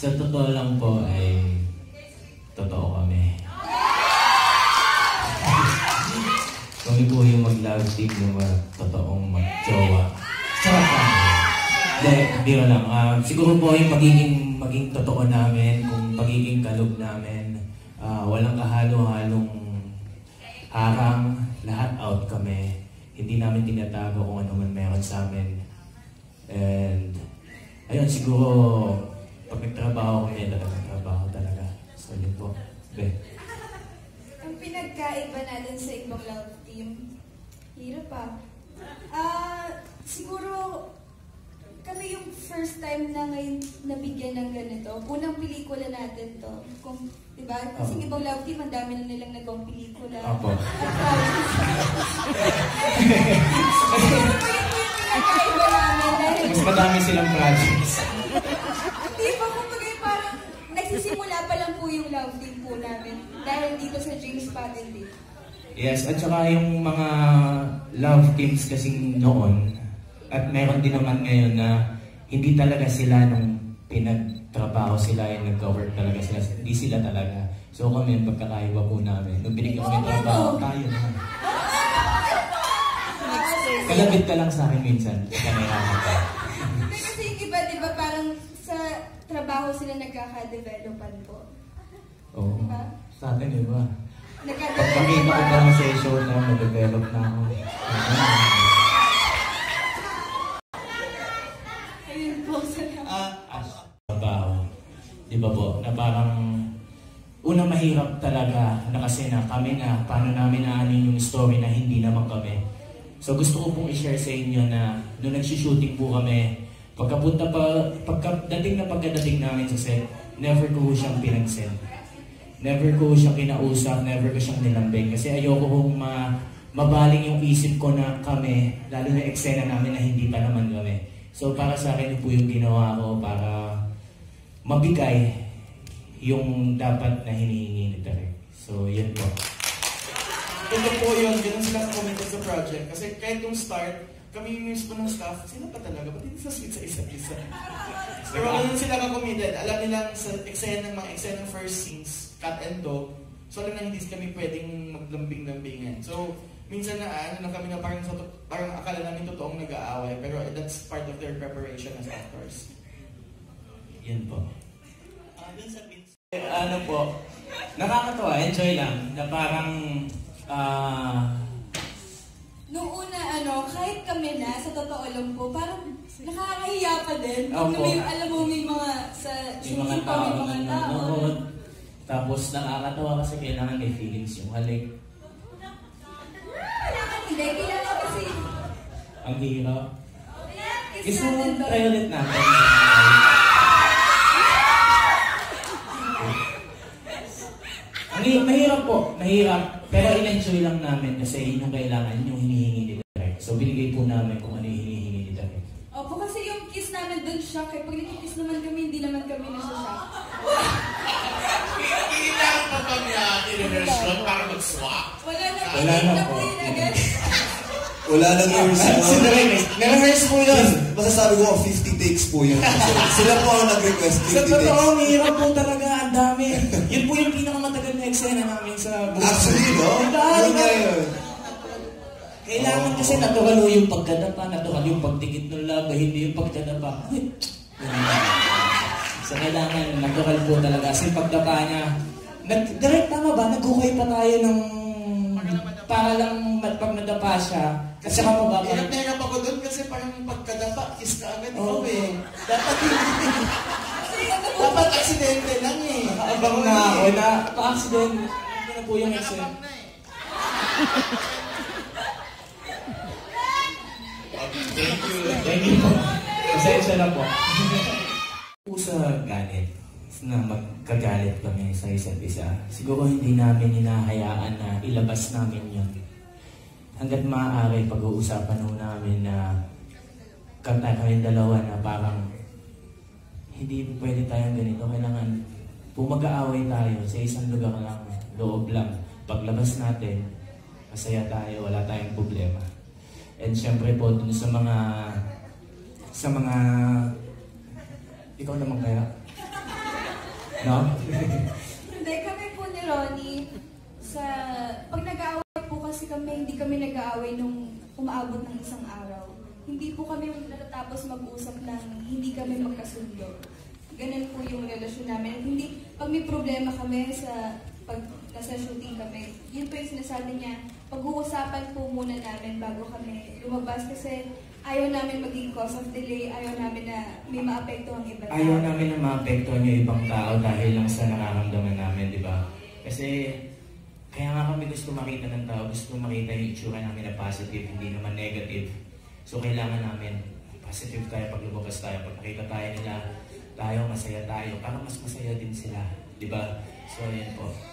Sa totoo lang po ay totoo kami. Kami po yung mag-love team yung totoong mag-jowa. Sarap lang. Hindi lang. Siguro po yung maging totoo namin, kung pagiging kalog namin, walang kahalo-halong harang, lahat out kami. Hindi namin tinatago kung ano man meron sa amin. And ayun, siguro pag nagtrabaho kami, nagtrabaho talaga. So yun po. Ang pinagkaiba natin sa ibang love team, hirap pa. Siguro kami yung first time na ngayon nabigyan ng ganito. Unang pelikula natin to. Kung, diba? Kasi ibang love team, ang dami na nilang nagawang pelikula. Opo. Siguro pa yun yung pinagkaiba namin. Mas madami silang projects. Diba, kumbaga parang nagsisimula pa lang po yung love team po namin. Dahil dito sa James Patton Day. Yes, at saka yung mga love teams kasing noon, at meron din naman ngayon na hindi talaga sila nung pinagtrabaho sila, yung nag-work talaga sila, hindi sila talaga. So kami, yung pagkakaiba po namin, nung binigyan kami trabaho, tayo naman. Kalabit ka lang sa akin minsan. Kasi yung iba, diba, parang sa trabaho sila nagkaka-developan po. Oo. Diba? Sa atin, diba? Nagkaka-developan. Pagkakita ko pa lang sa show na nag-develop na ako. Ayun po, trabaho. Diba po, na parang unang mahirap talaga na kasi na kami na paano namin naanin yung story na hindi naman kami. So gusto ko pong i-share sa inyo na nung nag-shooting po kami, pagkadating namin sa set, never ko siyang pinag-set. Never ko siyang kinausap, never ko siyang nilambing. Kasi ayoko kong mabaling yung isip ko na kami, lalo na eksena namin na hindi pa naman kami. So para sa akin po yung ginawa ko para mabigay yung dapat na hinihingi ni Derek. So yun po. Ito po yun, ganun sila committed sa project. Kasi kahit yung start, kami yung mismo ng staff, sila pa talaga, ba't hindi sa sweet sa isa't-isa? Pero ganun sila ka-committed. Alam nilang sa mga eksena ng first scenes, cut and dog, so alam na hindi kami pwedeng maglambing-lambingan. So, minsan na kami na parang akala namin totoong nag-aaway, pero that's part of their preparation as actors. Yan po. Ano po, nakakatawa, enjoy lang, na parang Noong una, kahit kami na, sa totoo lang po, parang nakakahiya pa din. Opo. Alam mo, may mga sa mga tao na nanonood. Tapos nakakatawa kasi kailangan may feelings yung halik. Hindi, kailangan kasi. Ang hirap. Kiss Gusto natin mo to. try ulit natin. Mahirap po, mahirap. Pero in-enjoy lang namin kasi yun yung kailangan, yun yung hinihingi ni Derek. So binigay po namin kung ano yung hinihingi ni Derek. Opo, kasi yung kiss namin dun shock. Kaya pag nag-kiss naman kami, hindi naman kami nasa-shock. Kailangan pa kami in-rehearsal para mag-swap. Wala na, Wala na na po. po yun agad. Wala nang rehearsal. Na-rehearse po yun. Masasabi ko, 50 takes po yun. Sila po ang nag-request, 50 Sa takes. totoo, mahirap po talaga. Ang dami. Yun po yung pinakamatagal na eksena namin sa buhay. Actually, no? Yun nga yun. Kailangan kasi natural yung pagkadapa, natural yung pagtikit ng laba, hindi yung pagkadapa. So kailangan natural po talaga. Kasi pagdapa niya, direct tama ba? Nagkukay pa tayo ng para lang pag nadapa siya. Kasi saka mababa. Hirap na hirap ako doon kasi parang pagkadapa, kiss ka agad ikaw eh. Dapat aksidente lang eh. Nakaabang na ako na pa-accident. Ito na po yung eksena. Thank you po. Pasensya na po. Po sa galit, na magkagalit kami sa isa't isa, siguro hindi namin hinahayaan na ilabas namin yun. Hanggat maaari, pag-uusapan ho namin na kami dalawa na parang hindi pwede tayong ganito. Kailangan mag-aaway tayo sa isang lugar lang, loob lang. Paglabas natin, masaya tayo, wala tayong problema. And syempre po, dun sa mga ikaw naman kaya? No? Hindi, kami po ni Ronnie, pag nag-aaway po kasi kami, hindi kami nag-aaway nung umaabot ng isang araw. Hindi po kami natatapos mag-usap ng hindi kami magkasundo. Ganun po yung relasyon namin. Hindi, pag may problema kami pag nasa shooting kami, yun po yung sinasabi niya, pag-uusapan po muna namin bago kami lumabas kasi ayaw namin maging cause of delay, ayaw namin na may maapekto ang iba. Ayaw namin na maapektuhan yung ibang tao dahil lang sa nararamdaman namin, di ba? Kasi kaya nga kami gusto makita ng tao, gusto makita yung itsura namin na positive, hindi naman negative. So kailangan namin positive tayo pag lumabas tayo, pag nakita tayo nila, tayo masaya tayo, para mas masaya din sila, di ba? So yun po.